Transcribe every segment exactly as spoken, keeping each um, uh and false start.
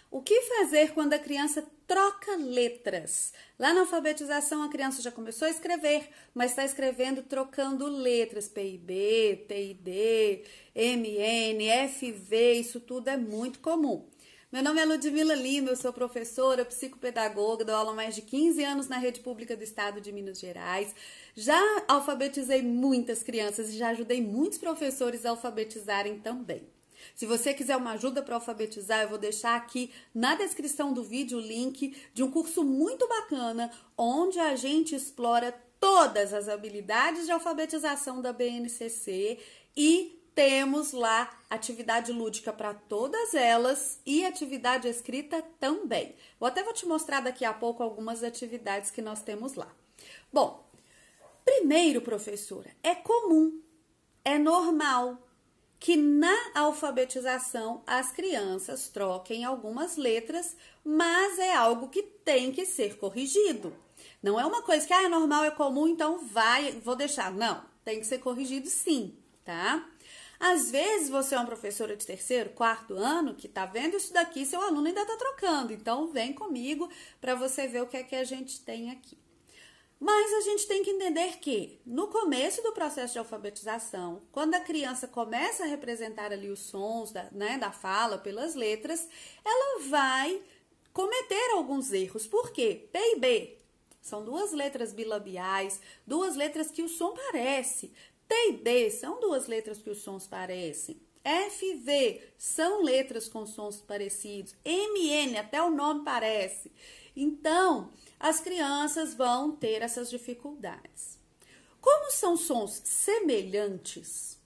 O que fazer quando a criança troca letras? Lá na alfabetização a criança já começou a escrever, mas está escrevendo trocando letras, P I B, T I D, M N, F V, isso tudo é muito comum. Meu nome é Ludmila Lima, eu sou professora, psicopedagoga, dou aula há mais de quinze anos na rede pública do estado de Minas Gerais. Já alfabetizei muitas crianças e já ajudei muitos professores a alfabetizarem também. Se você quiser uma ajuda para alfabetizar, eu vou deixar aqui na descrição do vídeo o link de um curso muito bacana, onde a gente explora todas as habilidades de alfabetização da B N C C e temos lá atividade lúdica para todas elas e atividade escrita também. Eu até vou te mostrar daqui a pouco algumas atividades que nós temos lá. Bom, primeiro, professora, é comum, é normal que na alfabetização as crianças troquem algumas letras, mas é algo que tem que ser corrigido. Não é uma coisa que ah, é normal, é comum, então vai, vou deixar. Não, tem que ser corrigido sim, tá? Às vezes você é uma professora de terceiro, quarto ano que tá vendo isso daqui, seu aluno ainda tá trocando. Então vem comigo para você ver o que é que a gente tem aqui. Mas a gente tem que entender que no começo do processo de alfabetização, quando a criança começa a representar ali os sons da, né, da fala pelas letras, ela vai cometer alguns erros. Por quê? P e B são duas letras bilabiais, duas letras que o som parece. T e D são duas letras que os sons parecem. F V são letras com sons parecidos. M N, até o nome parece. Então, as crianças vão ter essas dificuldades. Como são sons semelhantes,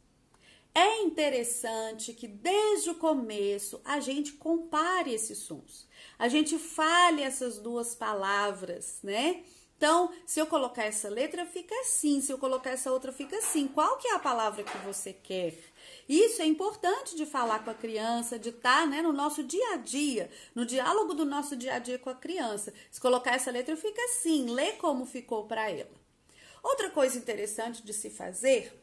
é interessante que desde o começo a gente compare esses sons. A gente fale essas duas palavras, né? Então, se eu colocar essa letra, fica assim. Se eu colocar essa outra, fica assim. Qual que é a palavra que você quer? Isso é importante de falar com a criança, de estar, né, no nosso dia a dia, no diálogo do nosso dia a dia com a criança. Se colocar essa letra, fica assim. Lê como ficou para ela. Outra coisa interessante de se fazer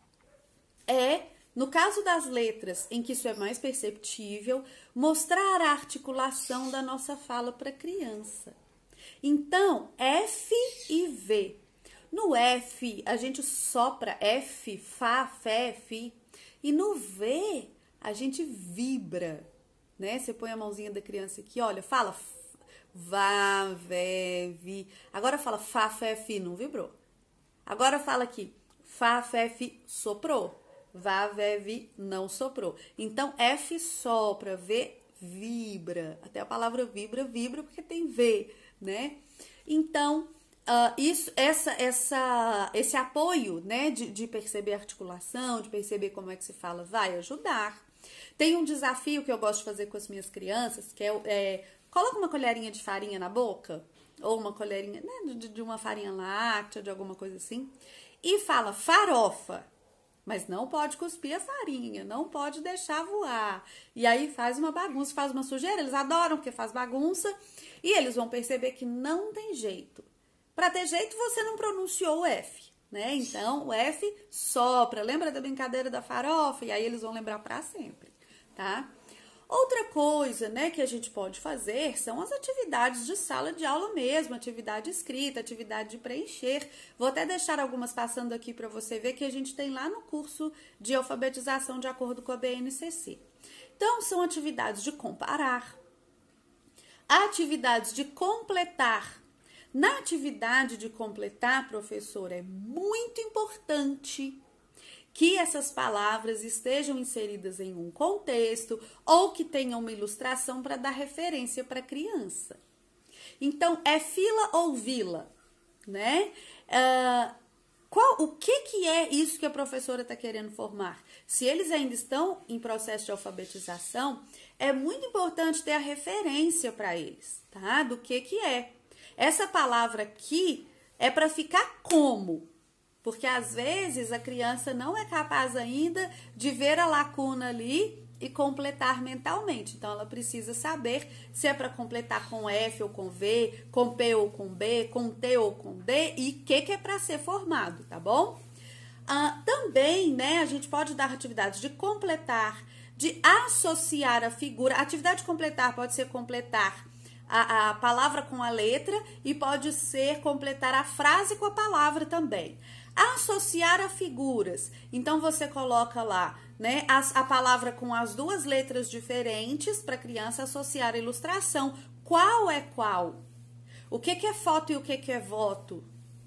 é, no caso das letras, em que isso é mais perceptível, mostrar a articulação da nossa fala para a criança. Então, F e V. No F, a gente sopra F, Fá, Fé, Fi. E no V, a gente vibra, né? Você põe a mãozinha da criança aqui, olha, fala Vá, Vé, Vi. Agora fala Fá, Fé, Fi, não vibrou. Agora fala aqui, Fá, Fé, Fi, soprou. Vá, Vé, Vi, não soprou. Então, F sopra, V vibra. Até a palavra vibra, vibra porque tem V, né? Então, uh, isso, essa, essa, esse apoio, né, de, de perceber a articulação, de perceber como é que se fala, vai ajudar. Tem um desafio que eu gosto de fazer com as minhas crianças, que é, é coloca uma colherinha de farinha na boca, ou uma colherinha, né, de, de uma farinha láctea, de alguma coisa assim, e fala farofa. Mas não pode cuspir a farinha, não pode deixar voar. E aí faz uma bagunça, faz uma sujeira. Eles adoram porque faz bagunça. E eles vão perceber que não tem jeito. Para ter jeito, você não pronunciou o F, né? Então, o F sopra. Lembra da brincadeira da farofa? E aí eles vão lembrar para sempre, tá? Outra coisa, né, que a gente pode fazer são as atividades de sala de aula mesmo, atividade escrita, atividade de preencher. Vou até deixar algumas passando aqui para você ver que a gente tem lá no curso de alfabetização de acordo com a B N C C. Então, são atividades de comparar, atividades de completar. Na atividade de completar, professora, é muito importante que essas palavras estejam inseridas em um contexto ou que tenham uma ilustração para dar referência para a criança. Então, é fila ou vila, né? Uh, qual, o que, que é isso que a professora está querendo formar? Se eles ainda estão em processo de alfabetização, é muito importante ter a referência para eles, tá? Do que, que é. Essa palavra aqui é para ficar como? Porque às vezes a criança não é capaz ainda de ver a lacuna ali e completar mentalmente. Então ela precisa saber se é para completar com F ou com V, com P ou com B, com T ou com D e o que, que é para ser formado, tá bom? Ah, também, né, a gente pode dar atividades de completar, de associar a figura. Atividade completar pode ser completar a, a palavra com a letra e pode ser completar a frase com a palavra também. Associar a figuras. Então, você coloca lá, né, a, a palavra com as duas letras diferentes para a criança associar a ilustração. Qual é qual? O que, que é foto e o que, que é voto?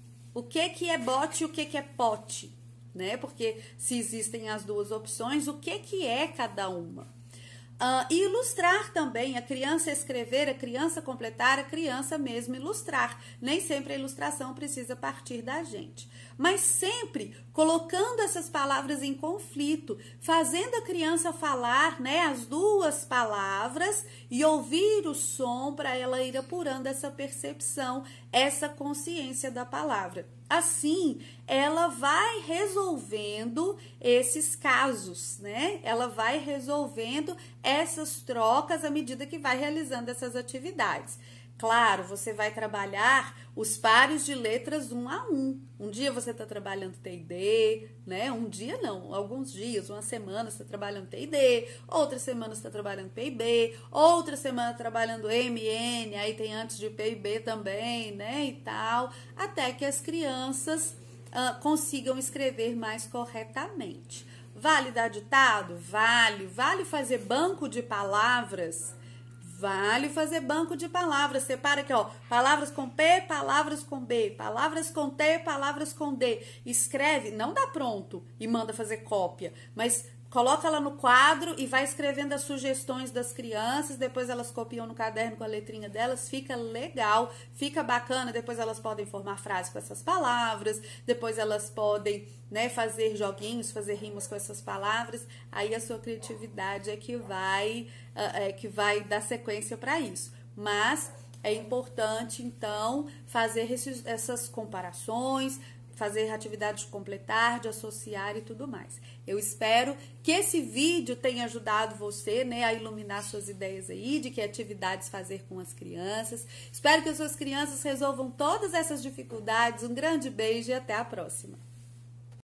O que, que é bote e o que, que é pote? Né? Porque se existem as duas opções, o que, que é cada uma? Uh, e ilustrar também, a criança escrever, a criança completar, a criança mesmo ilustrar. Nem sempre a ilustração precisa partir da gente. Mas sempre colocando essas palavras em conflito, fazendo a criança falar, né, as duas palavras e ouvir o som para ela ir apurando essa percepção, essa consciência da palavra. Assim, ela vai resolvendo esses casos, né? Ela vai resolvendo essas trocas à medida que vai realizando essas atividades. Claro, você vai trabalhar os pares de letras um a um. Um dia você está trabalhando T I D, né? Um dia não, alguns dias, uma semana você está trabalhando T I D, outra semana você está trabalhando P I B, outra semana trabalhando M N, aí tem antes de P I B também, né? E tal, até que as crianças uh, consigam escrever mais corretamente. Vale dar ditado? Vale. Vale fazer banco de palavras? Vale fazer banco de palavras. Separa aqui, ó, palavras com P, palavras com B, palavras com T, palavras com D. Escreve, não dá pronto e manda fazer cópia, mas coloca lá no quadro e vai escrevendo as sugestões das crianças, depois elas copiam no caderno com a letrinha delas, fica legal, fica bacana, depois elas podem formar frases com essas palavras, depois elas podem, né, fazer joguinhos, fazer rimas com essas palavras, aí a sua criatividade é que vai, é que vai dar sequência para isso. Mas é importante, então, fazer esses, essas comparações, fazer atividades de completar, de associar e tudo mais. Eu espero que esse vídeo tenha ajudado você, né, a iluminar suas ideias aí, de que atividades fazer com as crianças. Espero que as suas crianças resolvam todas essas dificuldades. Um grande beijo e até a próxima.